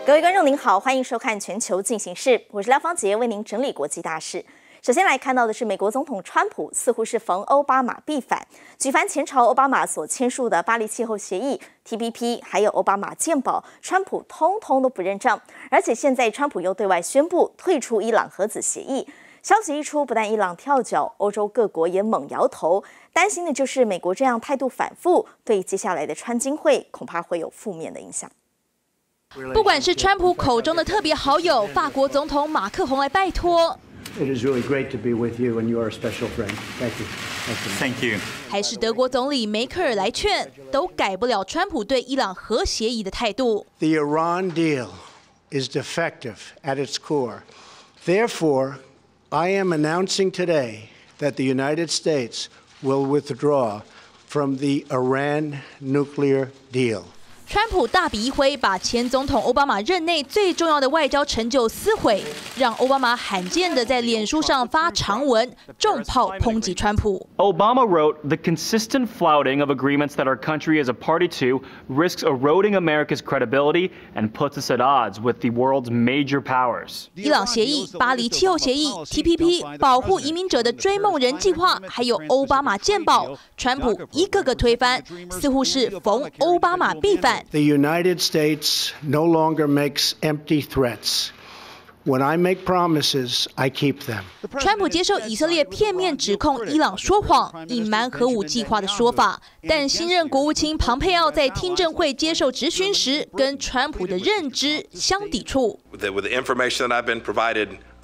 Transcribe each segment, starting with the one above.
各位观众您好，欢迎收看《全球进行式》，我是廖芳杰，为您整理国际大事。首先来看到的是，美国总统川普似乎是逢奥巴马必反，举凡前朝奥巴马所签署的巴黎气候协议、TPP， 还有奥巴马健保，川普通通都不认账。而且现在川普又对外宣布退出伊朗核子协议。消息一出，不但伊朗跳脚，欧洲各国也猛摇头，担心的就是美国这样态度反复，对接下来的川金会恐怕会有负面的影响。 不管是川普口中的特别好友法国总统马克宏来拜托， It is really great to be with you, and you are a special friend. Thank you. Thank you. 还是德国总理梅克尔来劝，都改不了川普对伊朗核协议的态度。 The Iran deal is defective at its core. Therefore, I am announcing today that the United States will withdraw from the Iran nuclear deal. 川普大笔一挥，把前总统奥巴马任内最重要的外交成就撕毁，让奥巴马罕见的在脸书上发长文，重炮抨击川普。 Obama wrote, "The consistent flouting of agreements that our country is a party to risks eroding America's credibility and puts us at odds with the world's major powers." 伊朗协议、巴黎气候协议、TPP、保护移民者的追梦人计划，还有奥巴马健保，川普一个个推翻，似乎是逢奥巴马必反。 The United States no longer makes empty threats. When I make promises, I keep them. 川普接受以色列片面指控伊朗说谎、隐瞒核武计划的说法，但新任国务卿庞佩奥在听证会接受质询时，跟川普的认知相抵触。 With the information that I've been provided,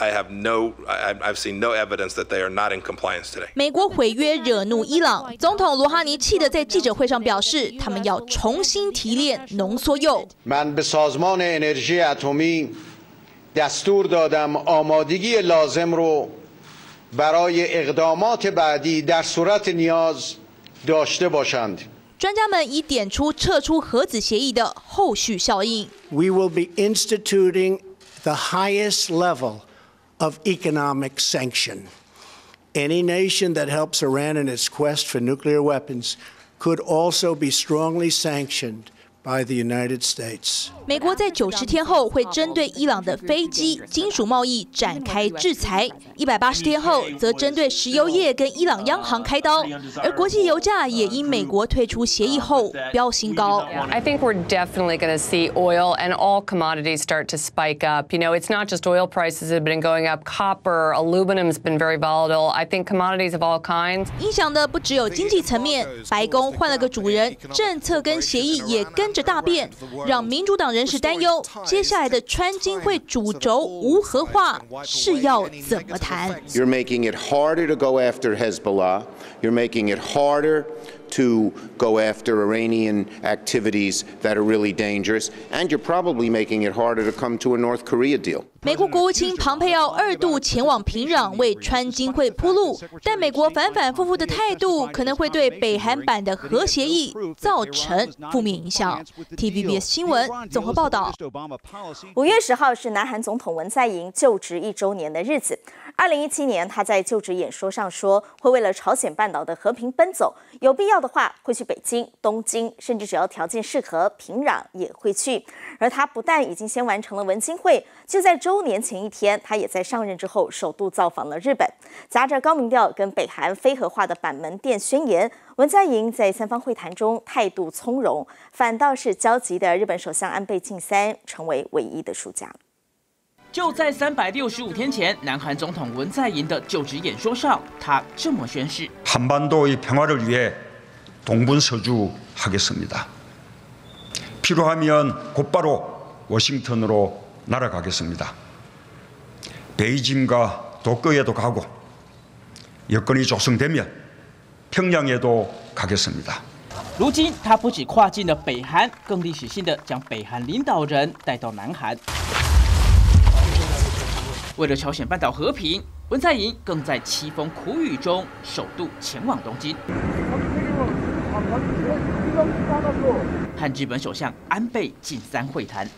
I've seen no evidence that they are not in compliance today. 美国毁约惹怒伊朗，总统罗哈尼气得在记者会上表示，他们要重新提炼浓缩铀。 من به سازمان انرژی اتمی دستور دادم آمادگی لازم رو برای اقدامات بعدی در صورت نیاز داشته باشند. 专家们已点出撤出核子协议的后续效应。 We will be instituting the highest level of economic sanction. Any nation that helps Iran in its quest for nuclear weapons could also be strongly sanctioned by the United States. 美国在90天后会针对伊朗的飞机、金属贸易展开制裁，180天后则针对石油业跟伊朗央行开刀，而国际油价也因美国退出协议后飙新高。 I think we're definitely going to see oil and all commodities start to spike up. You know, it's not just oil prices that have been going up. Copper, aluminum's been very volatile. I think commodities of all kinds. 影响的不只有经济层面，白宫换了个主人，政策跟协议也跟着大变，让民主党人士担忧，接下来的川金会主轴无核化是要怎么谈？ You're making it harder to go after Hezbollah. You're making it harder to go after Iranian activities that are really dangerous, and you're probably making it harder to come to a North Korea deal. 美国国务卿庞佩奥2度前往平壤为川金会铺路，但美国反反复复的态度可能会对北韩版的核协议造成负面影响。TVBS 新闻综合报道。 5月10号是南韩总统文在寅就职1周年的日子。2017年，他在就职演说上说，会为了朝鲜半岛的和平奔走，有必要的话会去北京、东京，甚至只要条件适合，平壤也会去。而他不但已经先完成了文金会，就在周年前一天，他也在上任之后首度造访了日本，夹着高民调跟北韩非核化的板门店宣言。文在寅在三方会谈中态度从容，反倒是焦急的日本首相安倍晋三成为唯一的输家。 就在365天前，南韩总统文在寅的就职演说上，他这么宣誓： 한반도의 평화를 위해 동분서주하겠습니다. 필요하면 곧바로 워싱턴으로 날아가겠습니다. 베이징과 도쿄에도 가고 여건이 조성되면 평양에도 가겠습니다. 如今，他不只跨进了北韩，更历史性的将北韩领导人带到南韩。 为了朝鲜半岛和平，文在寅更在凄风苦雨中首度前往东京，和日本首相安倍晋三会谈，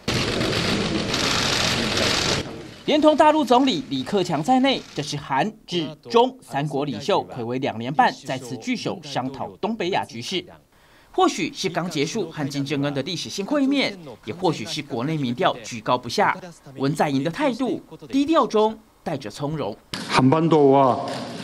连同大陆总理李克强在内，这是韩、日、中3国领袖睽违2年半再次聚首商讨东北亚局势。 或许是刚结束和金正恩的历史性会面，也或许是国内民调居高不下，文在寅的态度低调中带着从容。 한반도와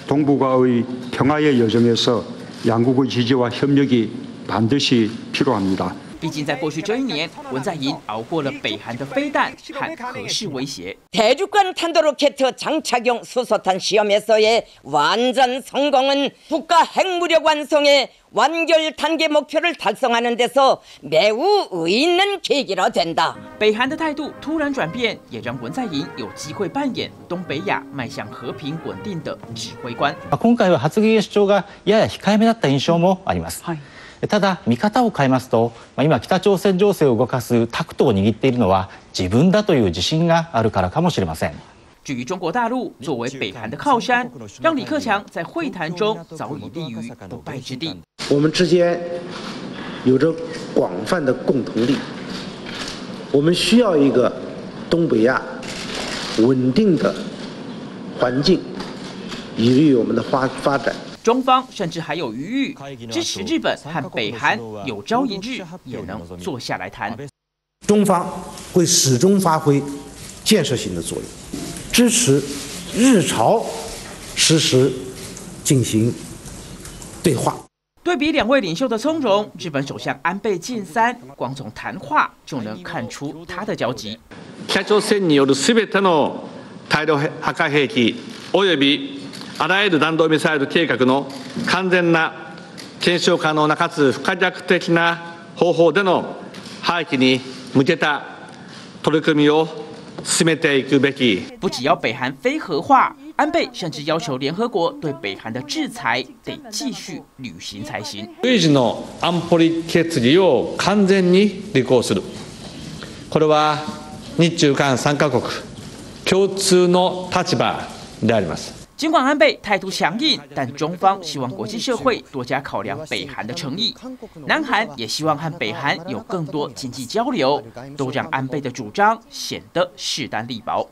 동북아의 평화의 여정에서 양국의 지지와 협력이 반드시 필요합니다. 毕竟在过去这一年，文在寅熬过了北韩的飞弹和核试威胁。 대륙간 탄도로켓 장착용 수소탄 시험에서의 완전 성공은 국가 핵무력 완성의 완결 단계 목표를 달성하는 데서 매우 의의 있는 계기가 된다. 北韩的態度突然轉變，也讓文在寅有機會扮演東北亞邁向和平穩定的指揮官。 今回は発言主張がやや控えめだった印象もあります。ただ見方を変えますと、今北朝鮮情勢を動かすタクトを握っているのは自分だという自信があるからかもしれません。 至于中国大陆作为北韩的靠山，让李克强在会谈中早已立于不败之地。 我们之间有着广泛的共同利益，我们需要一个东北亚稳定的环境，以利于我们的发展。 中方甚至还有余裕支持日本和北韩有朝一日也能坐下来谈。 中方会始终发挥建设性的作用，支持日朝实时进行对话。 对比两位领袖的从容，日本首相安倍晋三光从谈话就能看出他的焦急。 北朝鮮による全ての大量破壊兵器および あらゆる弾道ミサイル計画の完全な検証可能なかつ不可逆的な方法での廃棄に向けた取り組みを進めていくべき。 不只要北韩非核化，安倍甚至要求联合国对北韩的制裁得继续履行才行。 随時の安保理決議を完全に履行する。これは日中韓3カ国共通の立場であります。 尽管安倍态度强硬，但中方希望国际社会多加考量北韩的诚意。南韩也希望和北韩有更多经济交流，都让安倍的主张显得势单力薄。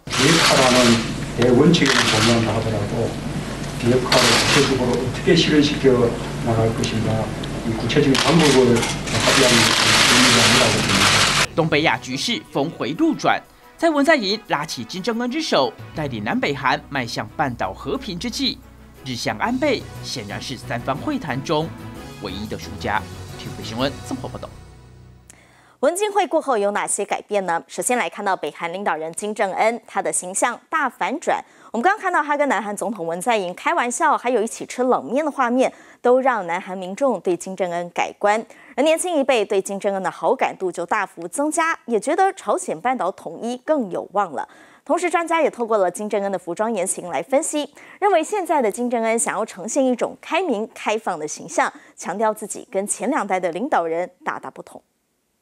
东北亚局势峰回路转。 在文在寅拉起金正恩之手，带领南北韩迈向半岛和平之际，日向安倍显然是三方会谈中唯一的输家。TVB 新闻综合报道。 文金会过后有哪些改变呢？首先来看到北韩领导人金正恩，他的形象大反转。我们刚刚看到他跟南韩总统文在寅开玩笑，还有一起吃冷面的画面，都让南韩民众对金正恩改观。 而年轻一辈对金正恩的好感度就大幅增加，也觉得朝鲜半岛统一更有望了。同时，专家也透过了金正恩的服装言行来分析，认为现在的金正恩想要呈现一种开明、开放的形象，强调自己跟前两代的领导人大大不同。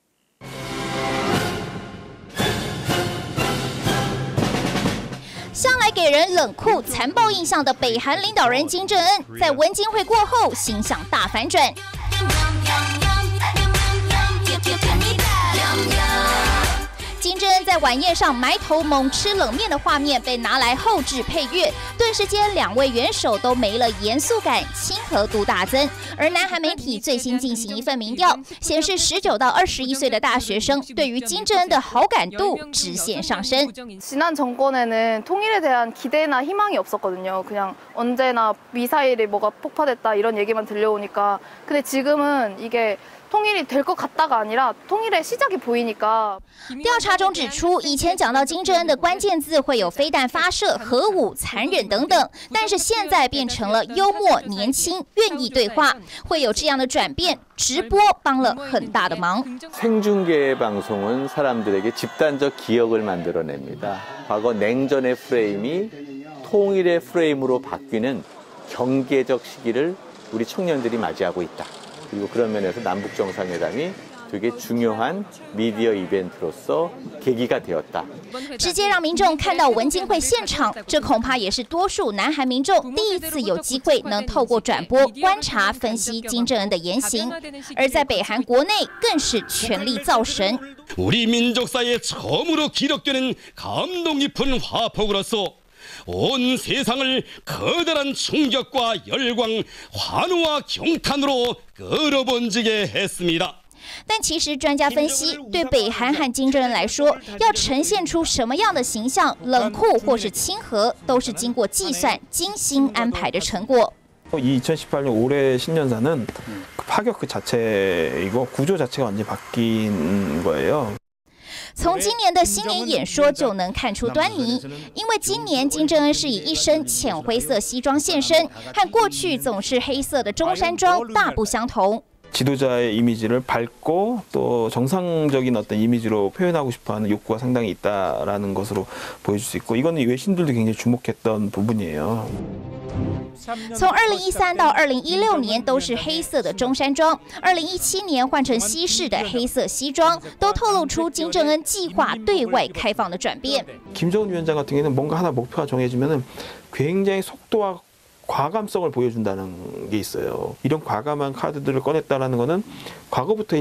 向来给人冷酷残暴印象的北韩领导人金正恩，在文金会过后形象大反转。金正恩在晚宴上埋头猛吃冷面的画面被拿来后置配乐，顿时间两位元首都没了严肃感，亲和度大增。而南韩媒体最新进行一份民调，显示19到21岁的大学生对于金正恩的好感度直线上升。 지난 정권에는 통일에 대한 기대나 희망이 없었거든요. 그냥 언제나 미사일이 뭐가 폭파됐다 이런 얘기만 들려오니까. 근데 지금은 이게 통일이 될 것 같다가 아니라 통일의 시작이 보이니까. 调查中指出，以前讲到金正恩的关键字会有飞弹发射、核武、残忍等等，但是现在变成了幽默、年轻、愿意对话，会有这样的转变。直播帮了很大的忙。 생중계 방송은 사람들에게 집단적 기억을 만들어냅니다. 과거 냉전의 프레임이 통일의 프레임으로 바뀌는 경계적 시기를 우리 청년들이 맞이하고 있다. 그리고 그런 면에서 남북 정상회담이 되게 중요한 미디어 이벤트로서 계기가 되었다. 直接让民众看到文金会现场，这恐怕也是多数南韩民众第一次有机会能透过转播观察分析金正恩的言行。而在北韩国内更是全力造神。 우리 민족사에 처음으로 기록되는 감동 깊은 화폭으로서 온 세상을 거대한 충격과 열광, 환호와 경탄으로 끌어번지게 했습니다. 但其实专家分析，对北韩和金正恩来说，要呈现出什么样的形象，冷酷或是亲和，都是经过计算、精心安排的成果。 2018년 올해 신년사는 파격 그 자체이고 구조 자체가 완전히 바뀐 거예요. 从今年的新年演说就能看出端倪，因为今年金正恩是以一身浅灰色西装现身，和过去总是黑色的中山装大不相同。 지도자의 이미지를 밝고 또 정상적인 어떤 이미지로 표현하고 싶어하는 욕구가 상당히 있다라는 것으로 보여줄 수 있고 이거는 외신들도 굉장히 주목했던 부분이에요. 从2013到2016年都是黑色的中山装，2017年换成西式的黑色西装，都透露出金正恩计划对外开放的转变。 김정은 위원장 같은 경우에는 뭔가 하나 목표가 정해지면은 굉장히 속도와 과감성을 보여준다는 게 있어요. 이런 과감한 카드들을 꺼냈다는 것은 과거부터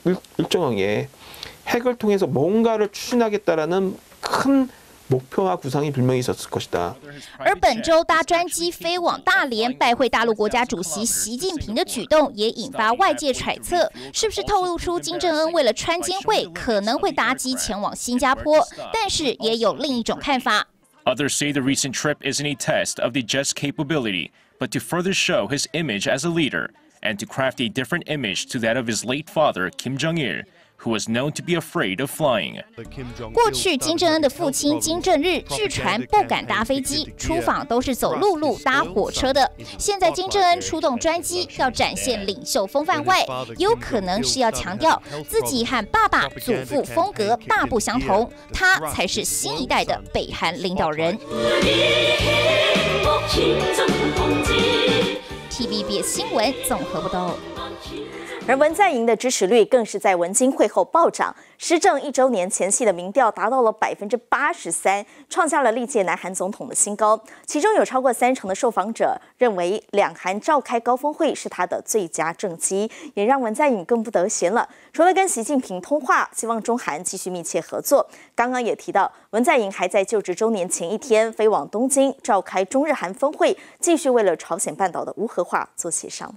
일정하게 핵을 통해서 뭔가를 추진하겠다라는 큰 목표와 구상이 분명히 있었을 것이다. 而本周搭专机飞往大连拜会大陆国家主席习近平的举动，也引发外界揣测，是不是透露出金正恩为了川金会可能会搭机前往新加坡？但是也有另一种看法。 Others say the recent trip isn't a test of the jet's capability, but to further show his image as a leader and to craft a different image to that of his late father, Kim Jong-il, who was known to be afraid of flying. 过去金正恩的父亲金正日据传不敢搭飞机，出访都是走陆路搭火车的。现在金正恩出动专机，要展现领袖风范外，有可能是要强调自己和爸爸、祖父风格大不相同，他才是新一代的北韩领导人。TVBS 新闻综合报道。 而文在寅的支持率更是在文金会后暴涨，施政1周年前夕的民调达到了83%，创下了历届南韩总统的新高。其中有超过30%的受访者认为两韩召开高峰会是他的最佳政绩，也让文在寅更不得闲了。除了跟习近平通话，希望中韩继续密切合作。刚刚也提到，文在寅还在就职周年前一天飞往东京召开中日韩峰会，继续为了朝鲜半岛的无核化做协商。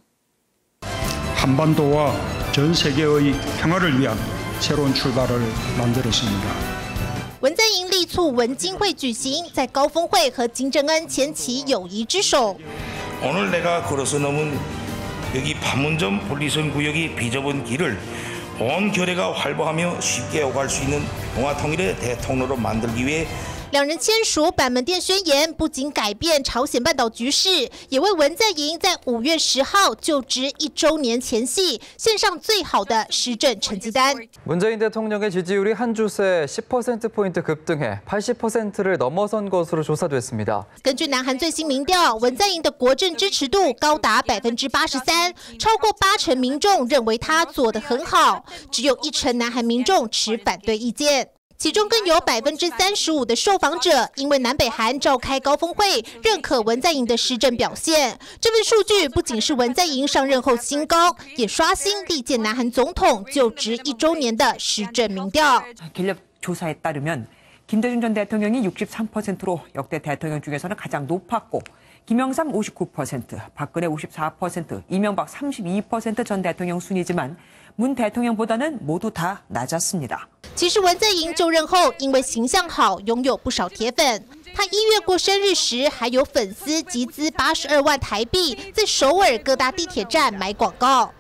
한반도와 전 세계의 평화를 위한 새로운 출발을 만들었습니다. 文在寅力促文金会举行，在高峰会和金正恩牵起友谊之手。 오늘 내가 걸어서 넘은 여기 판문점 분리선 구역이 비좁은 길을 온 교례가 활보하며 쉽게 오갈 수 있는 평화 통일의 대통로로 만들기 위해. 两人签署板门店宣言，不仅改变朝鲜半岛局势，也为文在寅在5月10号就职1周年前夕献上最好的施政成绩单。 문재인 대통령의 지지율이 한 주 새 10%포인트 급등해 80%를 넘어선 것으로 조사됐습니다. 根据南韩最新民调，文在寅的国政支持度高达83%，超过80%民众认为他做得很好，只有1%南韩民众持反对意见。 其中更有35%的受访者因为南北韩召开高峰会，认可文在寅的施政表现。这份数据不仅是文在寅上任后新高，也刷新历届南韩总统就职1周年的施政民调。 갤럽 조사에 따르면 김대중 전 대통령이 63%로 역대 대통령 중에서는 가장 높았고 김영삼 59%, 박근혜 54%, 이명박 32% 전 대통령 순이지만 문 대통령보다는 모두 다 낮았습니다. 其实文在寅就任后，因为形象好，拥有不少铁粉。他1月过生日时，还有粉丝集资82万台币，在首尔各大地铁站买广告。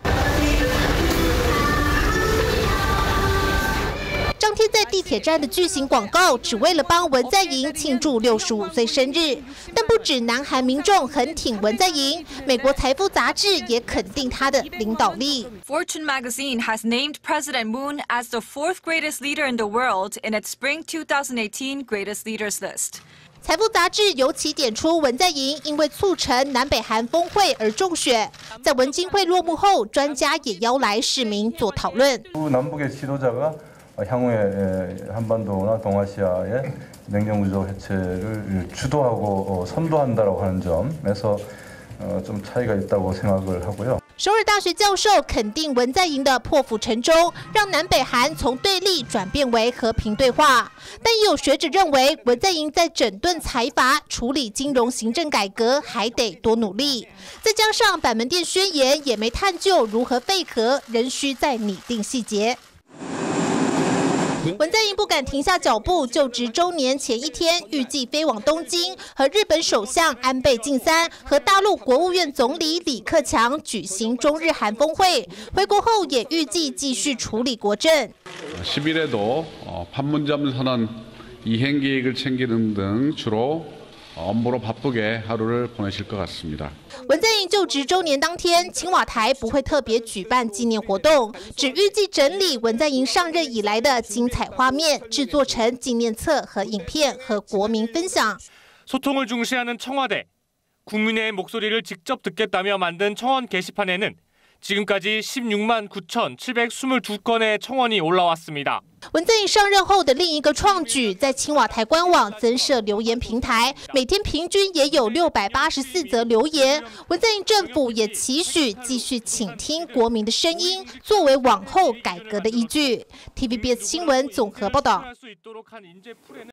张贴在地铁站的巨型广告，只为了帮文在寅庆祝65岁生日。但不止南韩民众很挺文在寅，美国财富杂志也肯定他的领导力。 Fortune magazine has named President Moon as the 4th greatest leader in the world in its Spring 2018 Greatest Leaders List. 财富杂志尤其点出文在寅因为促成南北韩峰会而中选。在文金会落幕后，专家也邀来市民做讨论。 남북의 지도자가 향후에 한반도나 동아시아의 냉정구조 해체를 주도하고 선도한다라고 하는 점에서 좀 차이가 있다고 생각을 하고요. 首尔大学教授肯定文在寅的破釜沉舟，让南北韩从对立转变为和平对话。但也有学者认为，文在寅在整顿财阀、处理金融行政改革还得多努力。再加上板门店宣言也没探究如何废核，仍需再拟定细节。文在寅不敢停下脚步，就职周年前一天，预计飞往东京，和日本首相安倍晋三和大陆国务院总理李克强举行中日韩峰会。回国后也预计继续处理国政。 10일에도 판문점 선언 이행 계획을 챙기는 등 주로 업무로 바쁘게 하루를 보내실 것 같습니다. 文在寅就职周年当天，青瓦台不会特别举办纪念活动，只预计整理文在寅上任以来的精彩画面，制作成纪念册和影片，和国民分享。 소통을 중시하는 청와대, 국민의 목소리를 직접 듣겠다며 만든 청원 게시판에는 지금까지 16만 9,722건의 청원이 올라왔습니다. 文在寅上任后的另一个创举，在青瓦台官网增设留言平台，每天平均也有684则留言。文在寅政府也期许继续倾听国民的声音，作为往后改革的依据。TVBS 新闻综合报道。